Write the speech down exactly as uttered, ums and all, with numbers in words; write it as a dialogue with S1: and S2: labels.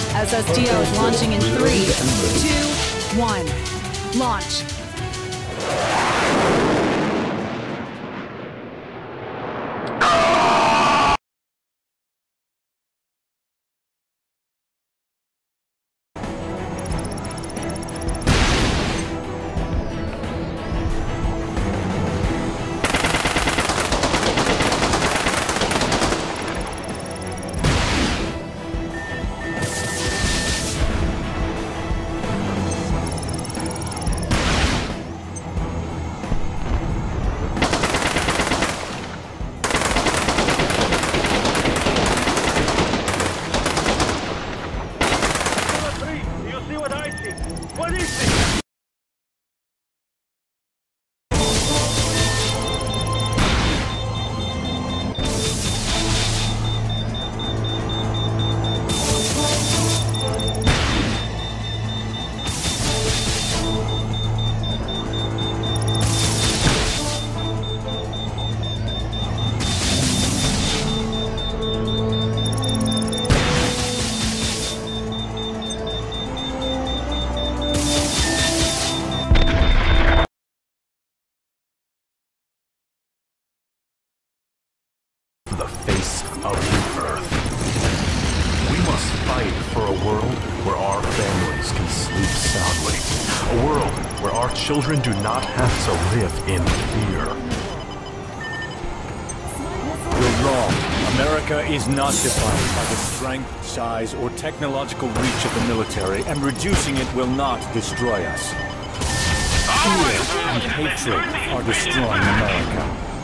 S1: S S T O is launching in three, two, one. Launch.
S2: What is it?
S3: The face of the earth. We must fight for a world where our families can sleep soundly. A world where our children do not have to live in fear.
S4: You're wrong. America is not defined by the strength, size, or technological reach of the military, and reducing it will not destroy us. Fear and hatred are destroying America.